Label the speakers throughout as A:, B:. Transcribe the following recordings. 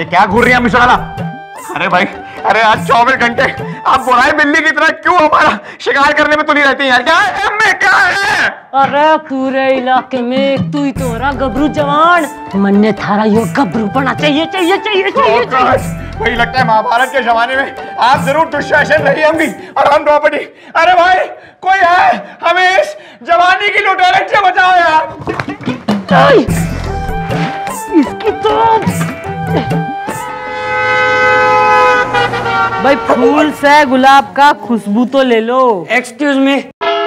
A: क्या घूर रही है मिश्राला? अरे भाई, अरे आज 24 घंटे आप बुराई बिल्ली की तरह क्यों हमारा शिकार करने में तुली रहती है? क्या है?
B: अरे पूरे इलाके में तू ही तो रहा गबरू जवान। मन ने थारा यो गबरू पना चाहिए।
A: वही लगता है महाभारत के जमाने में आप जरूर दुशासन रही होंगी और हम द्रौपदी। अरे भाई कोई है, हमें इस जवानी की लुटेरे से बचाओ यार।
B: इसकी तो भाई फूल से गुलाब का खुशबू तो ले लो।
C: एक्सक्यूज मी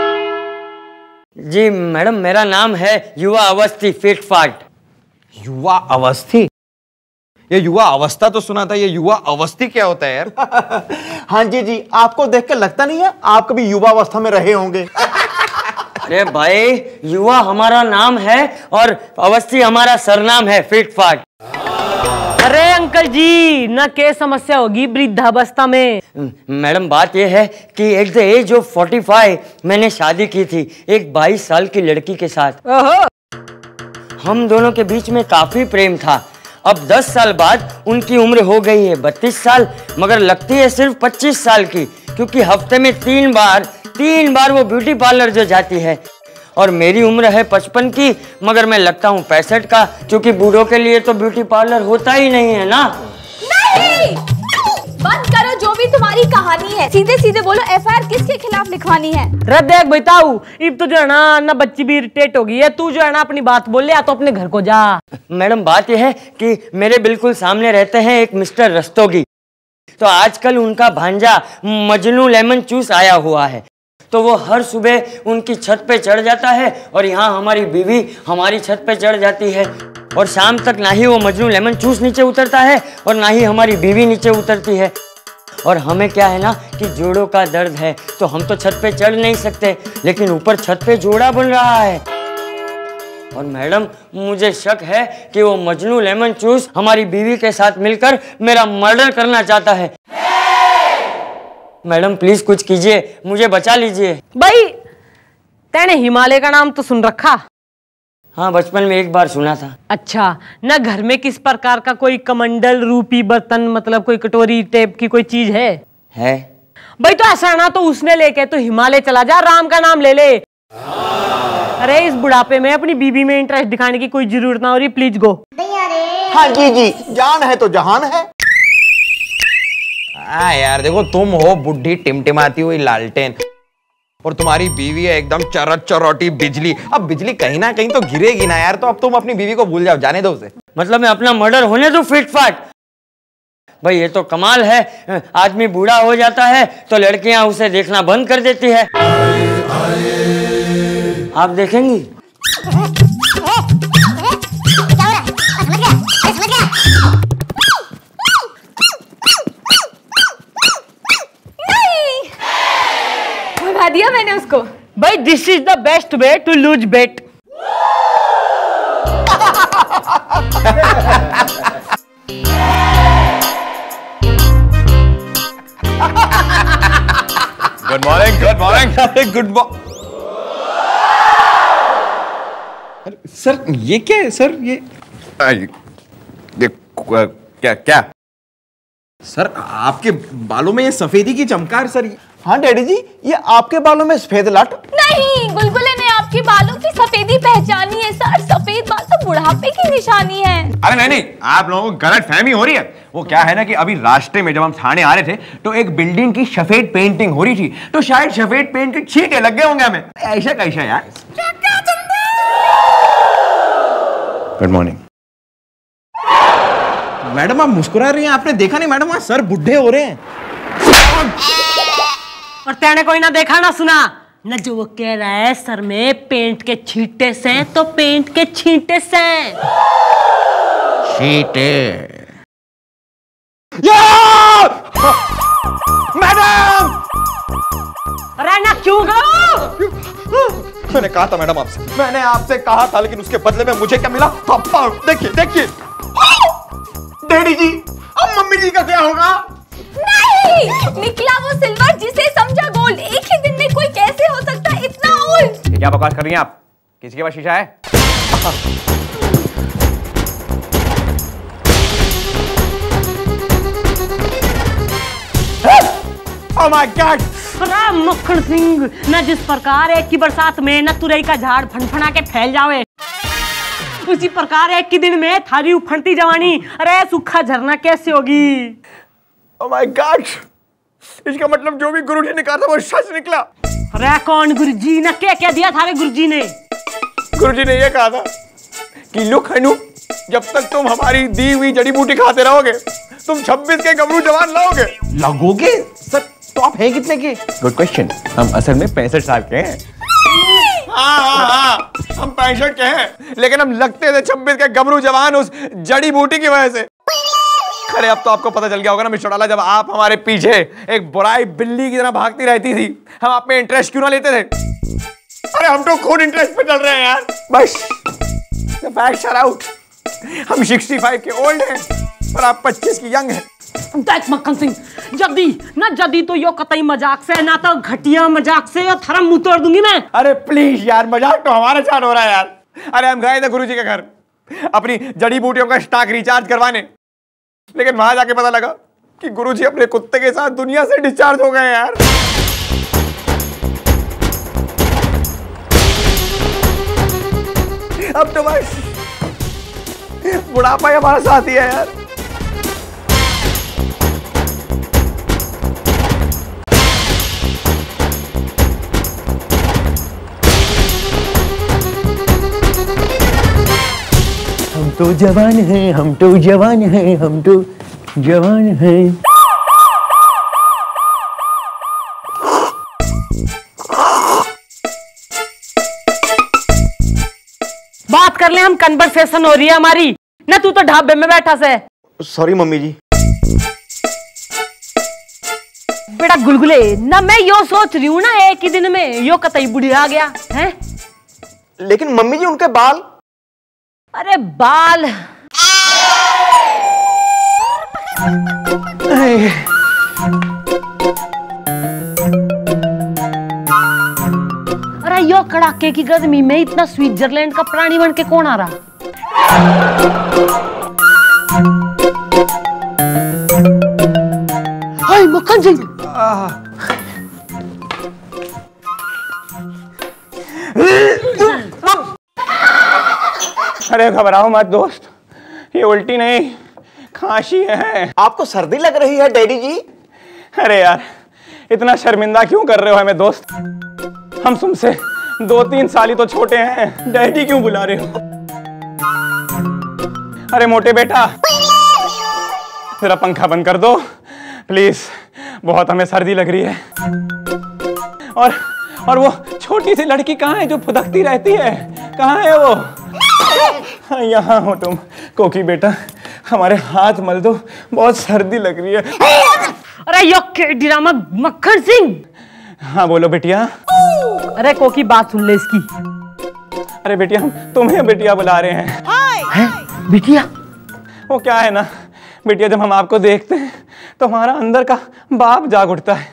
C: जी मैडम, मेरा नाम है युवा अवस्थी फिट फाट।
A: युवा अवस्थी? ये युवा अवस्था तो सुना था, ये युवा अवस्थी क्या होता है यार?
D: हाँ जी, आपको देख के लगता नहीं है आप कभी युवा अवस्था में रहे होंगे।
C: अरे भाई, युवा हमारा नाम है और अवस्थी हमारा सरनाम है, फिट फाट।
B: अरे अंकल जी, न क्या समस्या होगी वृद्धावस्था में?
C: मैडम बात यह है कि एट द एज ऑफ 45 मैंने शादी की थी एक 22 साल की लड़की के साथ। हम दोनों के बीच में काफी प्रेम था। अब 10 साल बाद उनकी उम्र हो गई है 32 साल, मगर लगती है सिर्फ 25 साल की, क्योंकि हफ्ते में 3 बार वो ब्यूटी पार्लर जो जाती है। और मेरी उम्र है 55 की, मगर मैं लगता हूँ 65 का, क्योंकि बूढ़ों के लिए तो ब्यूटी पार्लर होता ही नहीं है ना।
E: नहीं, बंद करो जो भी तुम्हारी कहानी है, सीधे सीधे बोलो एफआईआर किसके खिलाफ लिखवानी है?
B: रद्द देख बताऊ, इब तो जो है ना बच्ची भी इरिटेट हो गई है। तू जो है ना अपनी बात बोल ले, या तो अपने घर को जा।
C: मैडम बात यह है कि मेरे बिल्कुल सामने रहते हैं एक मिस्टर रस्तोगी। तो आजकल उनका भांजा मजनू लेमन चूस आया हुआ है, तो वो हर सुबह उनकी छत पे चढ़ जाता है और यहाँ हमारी बीवी हमारी छत पे चढ़ जाती है, और शाम तक ना ही वो मजनू लेमन चूस नीचे उतरता है और ना ही हमारी बीवी नीचे उतरती है। और हमें क्या है ना कि जोड़ों का दर्द है, तो हम तो छत पे चढ़ नहीं सकते, लेकिन ऊपर छत पे जोड़ा बन रहा है। और मैडम मुझे शक है कि वो मजनू लेमन चूस हमारी बीवी के साथ मिलकर मेरा मर्डर करना चाहता है। मैडम प्लीज कुछ कीजिए, मुझे बचा लीजिए।
B: भाई तेने हिमालय का नाम तो सुन रखा?
C: हाँ, बचपन में एक बार सुना था।
B: अच्छा, न घर में किस प्रकार का कोई कमंडल रूपी बर्तन, मतलब कोई कटोरी टाइप की कोई चीज है? भाई तो ऐसा ना तो उसने लेके तो हिमालय चला जा, राम का नाम ले ले। अरे इस बुढ़ापे में अपनी बीबी में इंटरेस्ट दिखाने की कोई जरूरत ना हो रही, प्लीज गो।
D: हाँ जी, जान है तो जहान है।
A: हाँ यार देखो, तुम हो बुढ़ी टिमटिमाती हुई लालटेन, और तुम्हारी बीवी है एकदम चरट चरौटी बिजली। अब बिजली कहीं ना कहीं तो गिरेगी ना यार, तो अब तुम अपनी बीवी को भूल जाओ, जाने दो उसे।
C: मतलब मैं अपना मर्डर होने दूं फिट फाट? भाई ये तो कमाल है, आदमी बूढ़ा हो जाता है तो लड़कियां उसे देखना बंद कर देती है। आप देखेंगी?
E: भगा दिया मैंने उसको।
B: भाई this is the best way to lose bet.
A: Good morning, good morning, good morning. Sir ये क्या है सर? ये क्या क्या सर, आपके बालों में ये सफेदी की चमकार सर?
D: हाँ डैडी जी, ये आपके बालों में सफेद लट?
E: नहीं, गुलगुले ने आपके बालों की सफेदी पहचानी है सर। सफेद बाल तो बुढ़ापे की निशानी है।
A: अरे नहीं, आप लोगों को गलत फहमी हो रही है। वो क्या है ना कि अभी रास्ते में जब हम थाने आ रहे थे तो एक बिल्डिंग की सफेद पेंटिंग हो रही थी, तो शायद सफेद पेंट के छींटे लग गए होंगे हमें। ऐसा कैसा यार? गुड मॉर्निंग मैडम, आप मुस्कुरा रही हैं, आपने देखा नहीं मैडम वहां सर बुढ़े हो रहे हैं।
B: और तेने कोई ना देखा ना सुना न, जो वो कह रहा है सर में पेंट के छींटे से, तो पेंट के छींटे से।
A: छींटे
D: मैडम!
B: अरे ना क्यों गो?
A: मैंने कहा था मैडम आपसे, मैंने आपसे कहा था, लेकिन उसके बदले में मुझे क्या मिला? थप्पड़। देखिए देखिए। डैडी जी, अब मम्मी जी का क्या होगा?
E: नहीं, निकला वो सिल्वर जिसे समझा गोल्ड। एक ही दिन में कोई कैसे हो सकता है इतना ओल्ड?
A: ये क्या बकवास कर रही हैं आप? किसी के पास शीशा है? Oh my god.
B: अरे मक्खन सिंह, न जिस प्रकार एक की बरसात में न तुरई का झाड़ फनफना के फैल जावे, उसी प्रकार एक की दिन में थारी उफनती जवानी अरे सूखा झरना कैसे होगी?
A: ओह माय गॉड, इसका मतलब जो भी गुरुजी ने कहा था वो सच निकला।
B: अरे कौन गुरुजी ने क्या दिया थारे गुरुजी ने?
A: गुरुजी ने ये कहा था कि लुक हनु, जब तक तुम हमारी दी हुई जड़ी बूटी खाते रहोगे तुम 26 के गबरू जवान लाओगे।
D: लगोगे सर? तो आप हैं कितने के?
A: Good question. हम असल में 65 साल के हैं। हाँ, हम 65 के हैं, लेकिन हम लगते थे 26 के गबरू जवान उस जड़ी बूटी की वजह से। अरे अब तो आपको पता चल गया होगा ना मिस्टर डाला, जब आप हमारे पीछे एक बुराई बिल्ली की तरह भागती रहती थी, हम आप में इंटरेस्ट क्यों ना लेते थे? अरे हम तो खुद इंटरेस्ट पे चल रहे हैं यार। बस the facts are out। हम 65 के ओल्ड हैं और आप 25 की यंग हैं।
B: देख मक्खन सिंह, जदी तो यो कतई मजाक से ना तो घटिया मजाक से और थरम मुंह तोड़ दूंगी मैं।
A: अरे प्लीज यार, मजाक तो हमारे साथ हो रहा है यार। अरे हम गए थे गुरुजी के घर अपनी जड़ी बूटियों का स्टॉक रिचार्ज करवाने, लेकिन वहां जाके पता लगा कि गुरुजी अपने कुत्ते के साथ दुनिया से डिस्चार्ज हो गए यार। अब तो बस बुढ़ापा ही हमारा साथ ही है यार।
D: हम तो जवान हैं, हम तो जवान हैं, हम तो जवान हैं।
B: बात कर ले, हम कन्वर्सेशन हो रही है हमारी ना, तू तो ढाबे में बैठा से।
D: Sorry mummy ji.
B: बेटा गुलगुले ना, मैं यो सोच रही हूँ ना एक ही दिन में यो कतई बुढ़िया गया है।
D: लेकिन मम्मी जी उनके बाल।
B: अरे बाल अरे यो कड़ाके की गर्मी में इतना स्विट्जरलैंड का प्राणी बन के कौन आ रहा? हाय मक्खन सिंह।
A: अरे घबराओ मत दोस्त, ये उल्टी नहीं खांसी है।
D: आपको सर्दी लग रही है डैडी जी?
A: अरे यार इतना शर्मिंदा क्यों कर रहे हो हमें दोस्त? हम तुमसे 2-3 साल ही तो छोटे हैं, डैडी क्यों बुला रहे हो? अरे मोटे बेटा जरा पंखा बंद कर दो प्लीज, बहुत हमें सर्दी लग रही है। और वो छोटी सी लड़की कहाँ है जो फुदकती रहती है, कहाँ है वो? यहाँ हो तुम। कोकी बेटा हमारे हाथ मल दो, बहुत सर्दी लग रही है।
B: अरे यो के ड्रामा मक्खन सिंह।
A: हाँ बोलो बेटिया।
B: अरे कोकी बात सुन ले इसकी।
A: अरे बेटिया हम तुम्हें बेटिया बुला रहे हैं।
B: हैं? बिटिया?
A: वो क्या है ना बेटिया, जब हम आपको देखते हैं तो हमारा अंदर का बाप जाग उठता है।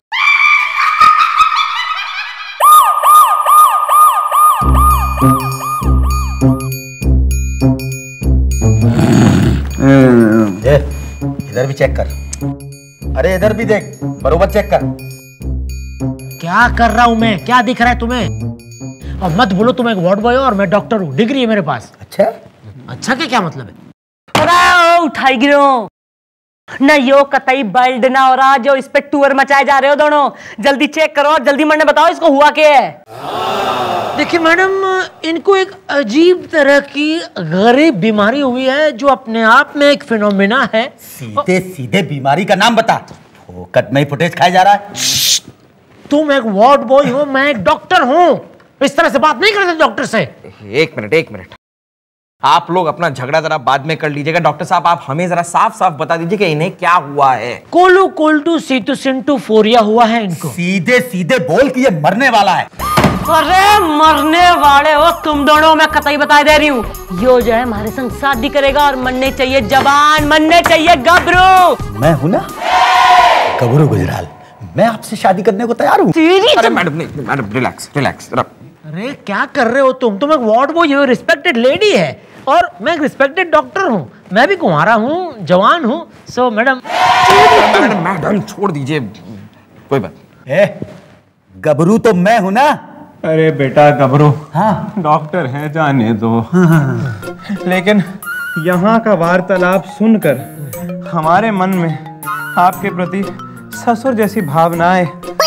F: इधर भी चेक कर, अरे इधर भी देख, बरोबर चेक कर।
G: क्या कर रहा हूं मैं? क्या दिख रहा है तुम्हें? और मत बोलो तुम एक वार्ड बॉय हो और मैं डॉक्टर हूँ, डिग्री है मेरे पास।
F: अच्छा
G: अच्छा क्या मतलब है?
B: अरे उठाई गिरो ना, यो कतई बल्ड ना हो रहा जो इस पे टूर मचाए जा रहे हो दोनों। जल्दी चेक करो और जल्दी मैंने बताओ इसको हुआ क्या है।
G: देखिए मैडम, इनको एक अजीब तरह की गरीब बीमारी हुई है जो अपने आप में एक फिनोमिना है।
F: सीधे सीधे बीमारी का नाम बता, फोकट में ही फुटेज खाया जा रहा है।
G: तुम एक वार्ड बॉय हो, मैं एक डॉक्टर हूँ, इस तरह से बात नहीं करते डॉक्टर से।
H: एक मिनट, आप लोग अपना झगड़ा जरा बाद में कर लीजिएगा। डॉक्टर साहब आप हमें जरा साफ साफ बता दीजिए कि इन्हें क्या हुआ है।
G: कोलू कोल्टू सीटू सिंटू फोरिया हुआ है इनको।
F: सीधे सीधे बोल कि ये मरने वाला है।
B: अरे मरने वाले हो तुम दोनों, मैं कतई बता दे रही हूँ। यो जो है हमारे संग शादी करेगा और मरने चाहिए जवान, मरने चाहिए गबरू।
F: मैं हूं ना गबरू गुजराल, मैं आपसे शादी करने को तैयार हूँ।
H: अरे मैडम रिलैक्स।
G: अरे क्या कर रहे हो तुम एक वार्ड बॉय हो, रिस्पेक्टेड लेडी है और मैं एक रिस्पेक्टेड डॉक्टर हूँ, मैं भी कुंवारा हूँ, जवान हूँ। सो मैडम
H: मैडम छोड़ दीजिए, कोई बात।
F: गबरू तो मैं हूं ना।
A: अरे बेटा गबरू,
F: हाँ
A: डॉक्टर हैं, जाने दो। लेकिन यहाँ का वार्तालाप सुनकर हमारे मन में आपके प्रति ससुर जैसी भावनाएं,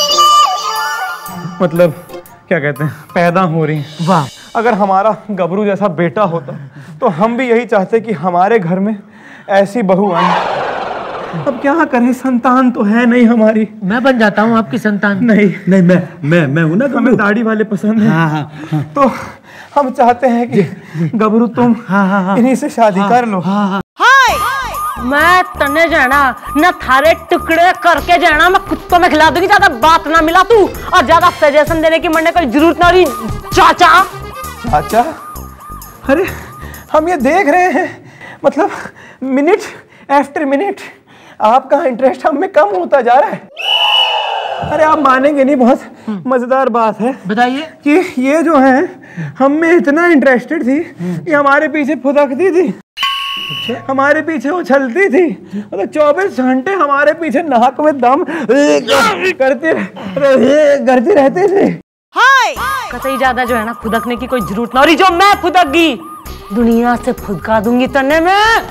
A: मतलब क्या कहते हैं, पैदा हो रही हैं।
G: वाह,
A: अगर हमारा गबरू जैसा बेटा होता तो हम भी यही चाहते कि हमारे घर में ऐसी बहू आए। अब क्या करें, संतान तो है नहीं हमारी।
G: मैं बन जाता हूँ आपकी संतान।
A: नहीं, मैं हूं ना, हमें दाढ़ी वाले पसंद है। तो हम चाहते हैं कि गबरू तुम इन्हीं से शादी कर लो।
B: मैं तने जाना न थारे टुकड़े करके जाना, मैं कुत्तों में खिला दूंगी। ज्यादा बात ना मिला तू, और ज्यादा सजेशन देने की मरने कोई जरूरत ना रही।
A: चाचा, अरे हम ये देख रहे हैं, मतलब मिनट आफ्टर मिनट आपका इंटरेस्ट हम में कम होता जा रहा है। अरे आप मानेंगे नहीं, बहुत मजेदार बात है।
G: बताइए।
A: कि ये जो है हम में इतना इंटरेस्टेड थी कि हमारे पीछे फुदकती थी, हमारे पीछे उछलती थी, मतलब 24 घंटे हमारे पीछे नाक में दम करती रहती थी।
B: कतई ज्यादा जो है ना फुदकने की कोई जरूरत ना, और जो मैं फुदक गई दुनिया से फुदका दूंगी तन्ने में।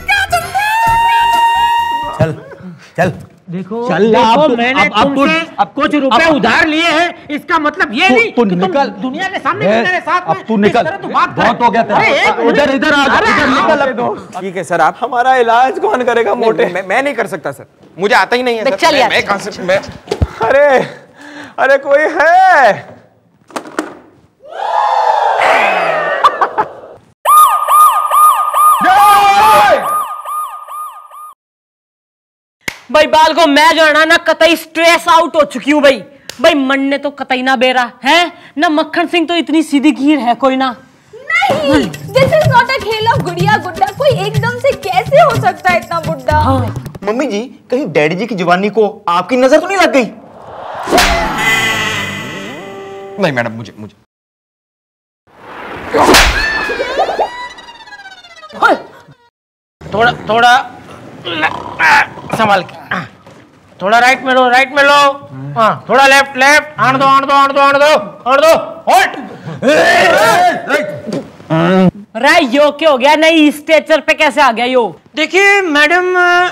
F: चल
G: देखो मैंने तुमसे कुछ रुपए उधार लिए हैं, इसका मतलब ये नहीं कि तुम दुनिया के सामने मेरे साथ में
F: तू निकल, बहुत हो गया तेरा। इधर आ, इधर निकल।
H: ठीक है सर, आप
A: हमारा इलाज कौन करेगा मोटे?
H: मैं नहीं कर सकता सर, मुझे आता ही नहीं है सर।
B: चल यार।
H: मैं कहां से
A: अरे कोई है?
B: भाई बाल को मैं जो है ना कतई स्ट्रेस आउट हो चुकी हूँ भाई मन ने तो कतई ना बेरा है ना। मक्खन सिंह तो इतनी सीधी खीर है कोई ना।
E: नहीं, दिस इज नॉट अ खेल ऑफ गुड़िया गुड्डा। कोई एकदम से कैसे हो सकता है इतना बुड्ढा?
F: मम्मी जी, कहीं डैडी जी की जवानी को आपकी नजर तो नहीं लग गई?
H: नहीं मैडम, मुझे
G: थोड़ा संभाल के, थोड़ा राइट में लो, हाँ थोड़ा लेफ्ट, आण दो,
B: रे यो क्या हो गया? नई स्टेचर पे कैसे आ गया यो?
G: देखिए मैडम,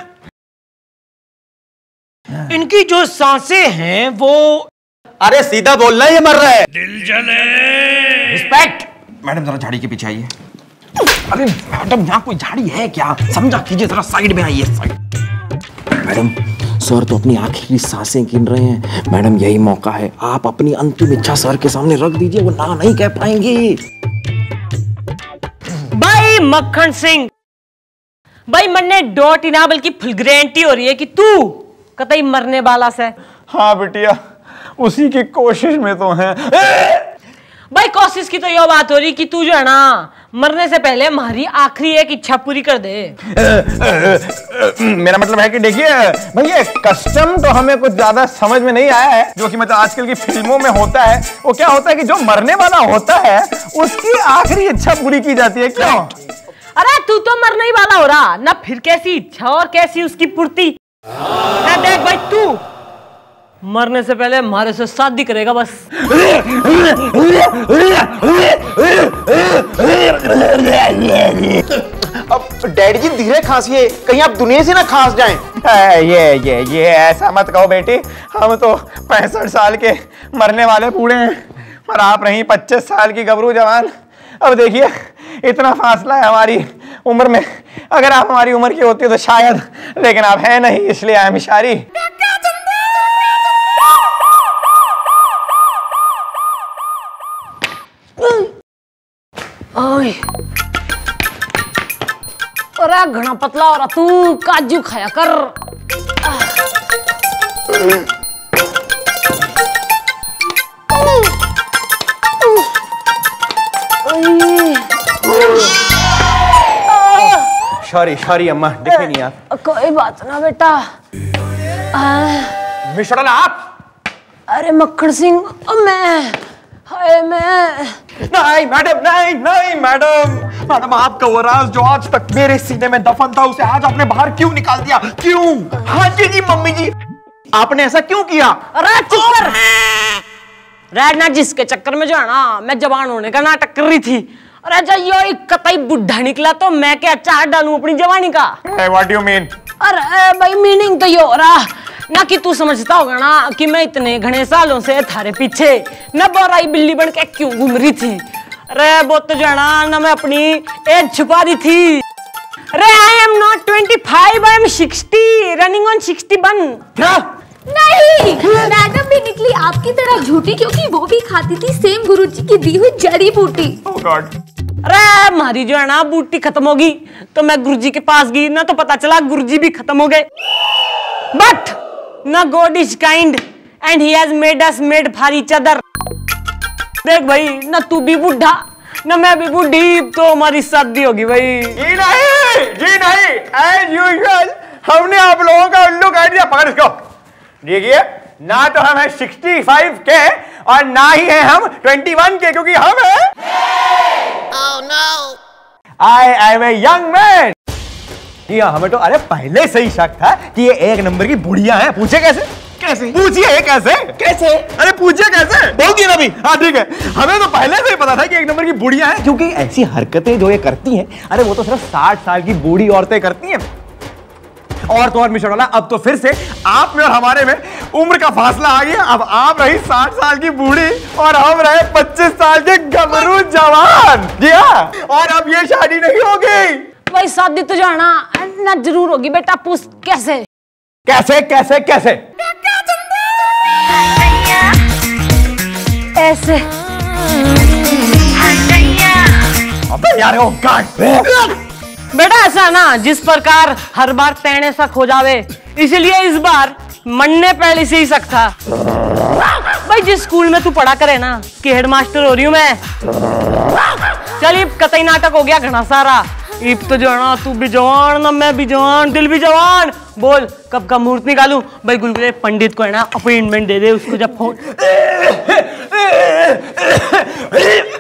G: इनकी जो सांसें हैं वो,
F: अरे सीधा बोलना, ये मर रहा है।
H: रिस्पेक्ट। मैडम जरा झाड़ी के पीछे आइए। अरे मैडम, यहाँ कोई झाड़ी है क्या? समझा कीजिए, जरा साइड में आइए। मैडम, सर तो अपनी आखिरी सांसें गिन रहे हैं। मैडम यही मौका है, आप अपनी अंतिम इच्छा सर के सामने रख दीजिए, वो ना नहीं कह पाएंगे।
B: भाई मक्खन सिंह, भाई मरने डॉट ही ना बल्कि फुल गारंटी हो रही है कि तू कतई मरने वाला से।
A: हाँ बिटिया, उसी की कोशिश में तो है।
B: भाई कोशिश की तो ये बात हो रही कि तू जो है ना मरने से पहले हमारी आखिरी एक इच्छा पूरी कर दे।
A: मेरा मतलब है कि देखिए भैया, कस्टम तो हमें कुछ ज्यादा समझ में नहीं आया है, जो कि मतलब आजकल की फिल्मों में होता है। वो क्या होता है कि जो मरने वाला होता है उसकी आखिरी इच्छा पूरी की जाती है। क्यों?
B: अरे तू तो मरने ही वाला हो रहा ना, फिर कैसी इच्छा और कैसी उसकी पूर्ति। देख भाई, तू मरने से पहले हमारे से शादी करेगा बस।
F: अब डैडी जी धीरे खांसिए, कहीं आप दुनिया से ना खांस जाएं।
A: ये ऐसा मत कहो बेटी, हम तो 65 साल के मरने वाले बूढ़े हैं और आप रही 25 साल की गबरू जवान। अब देखिए, इतना फासला है हमारी उम्र में। अगर आप हमारी उम्र की होती तो शायद, लेकिन आप है नहीं, इसलिए आई एम सॉरी।
B: अरे घना पतला हो रहा तू, काजू खाया कर।
A: सॉरी अम्मा, देखे नहीं आप।
B: कोई बात ना बेटा।
H: मिस्टर आप?
B: अरे मक्खन सिंह, मैं
H: नहीं मैडम, आपका वो राज जो आज तक मेरे सीने में दफन था, उसे आज आपने बाहर क्यों निकाल दिया? क्यों?
F: हाँ जी मम्मी जी,
A: आपने ऐसा क्यों किया?
B: अरे चुप कर। रहना जिसके चक्कर में जो है ना मैं जवान होने का नाटक कर रही थी। अरे जब यो कतई बुढ़ा निकला तो मैं क्या चार डालूं अपनी जवानी का?
A: What do you mean?
B: अरे भाई मीनिंग तो ये हो रहा ना कि तू समझता होगा ना कि मैं इतने घने सालों से थारे पीछे न बोराई बिल्ली बन के क्यों घूम रही थी। अरे वो तो जाना ना मैं अपनी एज छुपा रही थी। अरे I am not 25, I am 60, running on 61।
A: क्या?
E: नहीं, मैडम भी निकली आपकी तरह झूठी, क्योंकि वो भी खाती थी सेम गुरुजी की दी हुई जड़ी बूटी।
A: Oh God.
B: अरे हमारी जो है ना बूटी खत्म होगी तो मैं गुरुजी के पास गई ना तो पता चला गुरुजी भी खत्म हो गए। बट ना god is kind and he has made us made for each other. देख भाई ना तू भी बूढ़ा ना मैं भी बूढ़ी तो हमारी शादी होगी भाई।
A: जी नहीं, एज यूजुअल हमने आप लोगों का उल्लू काट दिया। पकड़ इसको। देखिए ना तो हम हैं 65 के और ना ही हैं हम 21 के, क्योंकि हम हैं I am a young man. जी हाँ, हमें तो अरे पहले से ही शक था कि ये एक नंबर की बुढ़िया हैं। पूछे कैसे? पूछिए कैसे? अरे पूछिए कैसे? बोल दिया ना अभी। हाँ ठीक है, हमें तो पहले से ही पता था कि एक नंबर की बुढ़िया हैं, क्योंकि ऐसी हरकतें जो ये करती हैं अरे वो तो सिर्फ 60 साल की बूढ़ी औरतें करती हैं। और तो और मिस्टर वाला, अब तो फिर से आप में और हमारे में उम्र का फासला आ गया। अब आप रही 60 साल की बूढ़ी और हम रहे 25 साल के गमरू जवान। जी हाँ, और अब ये शादी नहीं होगी
B: भाई। शादी तो जाना ना जरूर होगी बेटा। पूछ कैसे? ऐसे।
A: अबे यार ओ गॉड।
B: बेटा ऐसा ना जिस प्रकार हर बार तैने शक हो जावे, इसलिए इस बार मरने पहले से ही शक था। भाई जिस स्कूल में तू पढ़ा करे ना कि हेडमास्टर हो रही हूं मैं। चल कतई नाटक हो गया घना सारा। इब तो जो है ना तू भी जवान ना मैं भी जवान, दिल भी जवान। बोल कब का मुहूर्त निकालूं? भाई गुलगुले पंडित को है ना अपॉइंटमेंट दे दे उसको जब फोन।